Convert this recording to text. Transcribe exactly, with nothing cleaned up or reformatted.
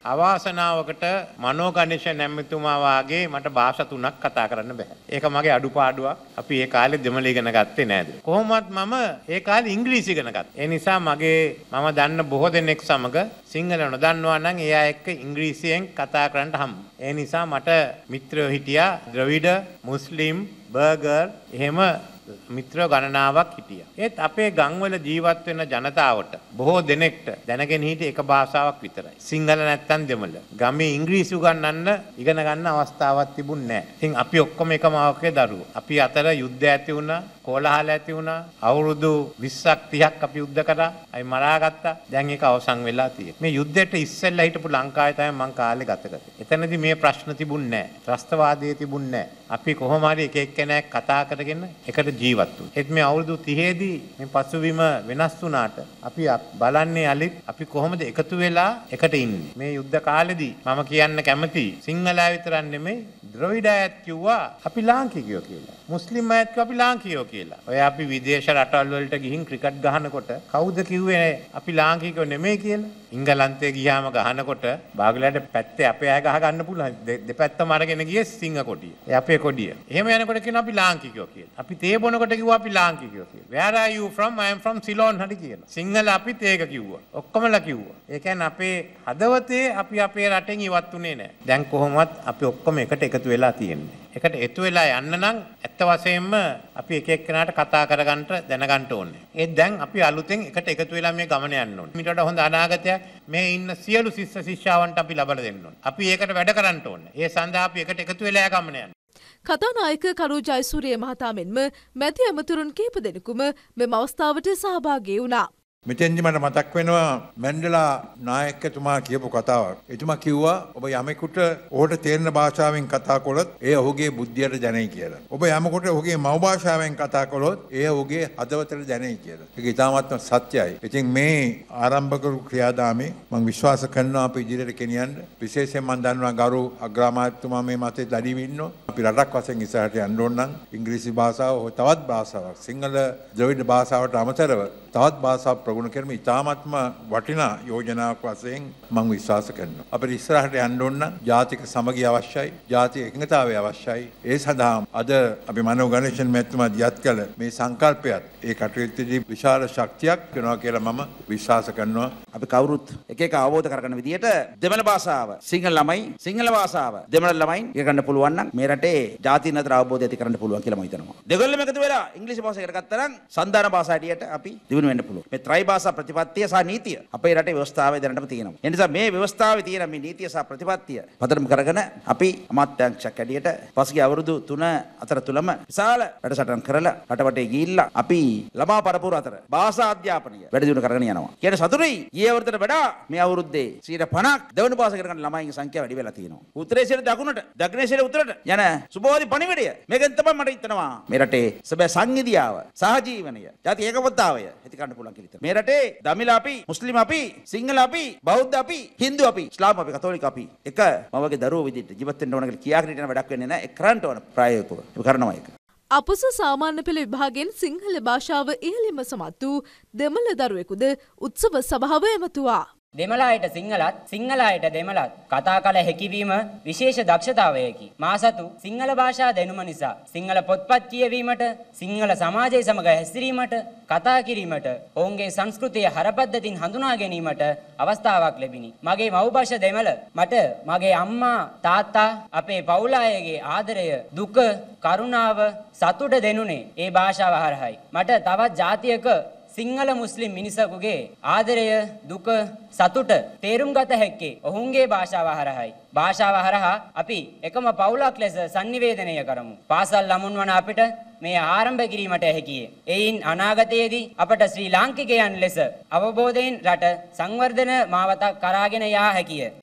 අවාසනාවකට මනෝගණේෂ නැමතුමා වාගේ මට භාෂා තුනක් කතා කරන්න බෑ. ඒක මගේ අඩුපාඩුවක්. අපි ඒ කාලේ දෙමළ ඉගෙන ගත්තේ නෑද? කොහොමවත් මම ඒ කාලේ ඉංග්‍රීසි ඉගෙන ගත්තා. ඒ නිසා මගේ මම දන්න බොහෝ දෙනෙක් සමග සිංහල නොදන්නවා නම් එයා එක්ක ඉංග්‍රීසියෙන් කතා කරන්න හම්බ. ඒ නිසා මට මිත්‍රයෝ හිටියා ද්‍රවිඩ, මුස්ලිම්, බර්ගර් එහෙම මිත්‍රයෝ ගණනාවක් හිටියා. ඒත් අපේ ගම්වල ජීවත් වෙන ජනතාවට බොහෝ දෙනෙක්ට දැනගෙන හිටියේ එක භාෂාවක් විතරයි. සිංහල නැත්තම් දෙමළ. ගමේ ඉංග්‍රීසි උගන්වන්න ඉගෙන ගන්න අවස්ථාවක් තිබුණේ නැහැ. ඉතින් අපි ඔක්කොම එකම ආවකේ දරුවෝ. අපි අතර යුද්ධ ඇති වුණා, කෝලහල ඇති වුණා. අවුරුදු විස්සක් තිහක් අපි යුද්ධ කරා. අයි මරාගත්තා. දැන් ඒක අවසන් වෙලා තියෙනවා. මේ යුද්ධයට ඉස්සෙල්ලා හිටපු ලංකාවේ තමයි මං කාලේ ගත කරේ. එතනදී මේ ප්‍රශ්න තිබුණේ නැහැ. ත්‍රස්තවාදයේ තිබුණේ නැහැ. අපි කොහොම හරි එක එක්කෙනෙක් කතා කරගෙන එකට ජීවත් වුණා. ඒත් මේ අවුරුදු තිහේදී මේ පසුබිම වෙනස් වුණාට අපි බලන්නේ අලිත් අපි කොහොමද එකතු වෙලා එකට ඉන්නේ. මේ යුද්ධ කාලෙදී මම කියන්න කැමතියි සිංහලයා විතරක් නෙමෙයි ද්‍රවිඩ අයත් කිව්වා අපි ලාංකිකයෝ කියලා. මුස්ලිම් අයත් කිව්වා අපි ලාංකිකයෝ කියලා. ඔය අපි විදේශ රටවල් වලට ගිහින් ක්‍රිකට් ගහනකොට කවුද කිව්වේ අපි ලාංකිකයෝ නෙමෙයි කියලා? ඉංගලන්තේ ගියාම ගහනකොට බාගලට පැත්තේ අපේ අය ගහ ගන්න පුළුවන්. දෙපැත්තම අරගෙන ගියේ සිංහ කොටිය. ඒ අපේ කොටිය. එහෙම යනකොට කියනවා අපි ලාංකිකයෝ කියලා. අපි තේ බොනකොට කිව්වා අපි ලාංකිකයෝ කියලා. Where are you from? I am from Ceylon හරි කියනවා. සිංහල අපිත් ඒක කිව්වා. ඔක්කොමලා කිව්වා. ඒ කියන්නේ අපේ හදවතේ අපි අපේ රටෙන් ඉවත් උනේ නැහැ. දැන් කොහොමවත් අපි ඔක්කොම එකට එකතු වෙලා තියෙන්නේ. එකට එකතු වෙලා යන්න නම් ඇත්ත වශයෙන්ම අපි එක එක්කෙනාට කතා කරගන්න දැනගන්න ඕනේ. ඒ දැන් අපි අලුතෙන් එකට එකතු වෙලා මේ ගමන යන්න ඕනේ. ඊට වඩා හොඳ අනාගතයක් මේ ඉන්න සියලු ශිෂ්‍ය ශිෂ්‍යාවන්ට අපි ලබා දෙන්න ඕනේ. අපි ඒකට වැඩ කරන්න ඕනේ. ඒ සඳහා අපි එකට එකතු වෙලා ගමන යන්න. කතානායක කරු ජයසූරිය මහතා මෙන්ම මැති ඇමතුරුන් කීප දෙනෙකුම මෙම අවස්ථාවට සහභාගී වුණා. මෙතෙන්දි මට මතක් වෙනවා මැන්ඩලා නායකතුමා කියපු කතාවක්. එතුමා කිව්වා ඔබ යමෙකුට ඔහුට තේරෙන භාෂාවෙන් කතා කළොත් එය ඔහුගේ බුද්ධියට දැනෙයි කියලා. ඔබ යමෙකුට ඔහුගේ මව් භාෂාවෙන් කතා කළොත් එය ඔහුගේ හදවතට දැනෙයි කියලා. ඒක ඉතාමත්ම සත්‍යයි. ඉතින් මේ ආරම්භක ක්‍රියාදාමේ මම විශ්වාස කරනවා අපි ඉදිරියට ගෙනියන්න. විශේෂයෙන් මම දන්නවා ගරු අග්‍රාමාත්‍යතුමා මේ මතේ දඩිව ඉන්නවා. අපි රටක් වශයෙන් ඉස්සරහට යන්න ඕන නම් ඉංග්‍රීසි භාෂාව තවත් භාෂාවක් සිංහල ද්‍රවිඩ භාෂාවට අමතරව තවත් භාෂා ප්‍රගුණ කිරීම ඉතාමත්ම වටිනා යෝජනාවක් වශයෙන් මම විශ්වාස කරනවා. අපිට ඉස්සරහට යන්න ඕන නම් ජාතික සමගිය අවශ්‍යයි, ජාතික එකඟතාවය අවශ්‍යයි. ඒ සඳහා අද අපි මනෝ ගණේෂන් මහත්මයා දියත් කළ මේ සංකල්පයත් ඒ කටයුත්තේදී විශාල ශක්තියක් වෙනවා කියලා මම විශ්වාස කරනවා. අපි කවුරුත් එක එක අවබෝධ කරගන්න විදියට දෙමළ භාෂාව සිංහල ළමයි, සිංහල භාෂාව දෙමළ ළමයින් ඉගෙන ගන්න පුළුවන් නම් මේ රටේ ජාතින් අතර අවබෝධය ඇති කරන්න පුළුවන් කියලා මම හිතනවා. දෙගොල්ලම එකතු වෙලා ඉංග්‍රීසි භාෂාව ඉගෙන ගත්තා නම් සන්දාන භාෂාව හැටියට අපි දිනු වෙන්න පුළුවන්. මේ ත්‍රයි භාෂා ප්‍රතිපත්තිය සහ නීතිය අපේ රටේ ව්‍යවස්ථාවේ දැනටම තියෙනවා. ඒ නිසා මේ ව්‍යවස්ථාවේ තියෙන මේ නීතිය සහ ප්‍රතිපත්තිය පදනම් කරගෙන අපි අමාත්‍යාංශයක් හැටියට පසුගිය අවුරුදු තුන අතර තුලම විශාල වැඩසටහන් කරලා රටවටේ ගිහිල්ලා අපි ළමා පරපුර අතර භාෂා අධ්‍යාපනය වැඩි දියුණු කරගෙන යනවා. කියන සතුටුයි ඊයේ අවුරුද්දට වඩා මේ අවුරුද්දේ සියයට පනහක් දෙවන භාෂා ඉගෙන ගන්න ළමයින්ගේ සංඛ්‍යාව වැඩි වෙලා තියෙනවා. උත්තරේ සිට දකුණට, දකුණේ සිට උතුරට යන සුබෝධි පණිවිඩය මේකෙන් තමයි මට හිතනවා මේ රටේ සබෑ සංහිදියාව, සහජීවනය, ජාති ඒකබද්ධතාවය ඇති කරන්න පුළුවන් කියලා. මේ රටේ දමිළ අපි, මුස්ලිම් අපි, සිංහල අපි, බෞද්ධ අපි, හින්දු අපි, ඉස්ලාම් අපි, කතෝලික අපි එක මම වගේ දරුවෝ විදිහට ජීවත් වෙන්න ඕන කියලා කියාගෙන ඉන්න වැඩක් වෙන්නේ නැහැ. ඒ කරන්න ඕන ප්‍රායෝගිකව. ඒක කරනවා ඒක. අපොස සාමාන්‍ය පෙළ විභාගයෙන් සිංහල භාෂාව ඉහළින්ම සමත් වූ දෙමළ දරුවෙකුද උත්සව සභාව ඇමතුවා. දෙමළ අයට සිංහලත්, සිංහල අයට දෙමළත් කතා කළ හැකිවීම විශේෂ දක්ෂතාවයකි. මා සතු සිංහල භාෂා දැනුම නිසා සිංහල පොත්පත් කියවීමට, සිංහල සමාජය සමග හැසිරීමට, කතා කිරීමට, ඔවුන්ගේ සංස්කෘතිය හරපද්ධතින් හඳුනා ගැනීමට අවස්ථාවක් ලැබිනි. මගේ මව් භාෂා දෙමළ මට මගේ අම්මා, තාත්තා, අපේ පවුල අයගේ ආදරය, දුක, කරුණාව, සතුට දෙනුනේ ඒ භාෂාව හරහායි. මට තවත් ජාතියක සිංහල මුස්ලිම් මිනිසකුගේ ආදරය, දුක, සතුට තේරුම් ගත හැක්කේ ඔවුන්ගේ භාෂාව හරහායි. භාෂාව හරහා අපි එකම පවුලක් ලෙස sannivedanaya කරමු. පාසල් ළමුන් වන අපිට මේ ආරම්භ කිරීමට හැකියි. එයින් අනාගතයේදී අපට ශ්‍රී ලාංකිකයන් ලෙස අවබෝධයෙන් රට සංවර්ධන මාවතක් කරාගෙන යා හැකියි.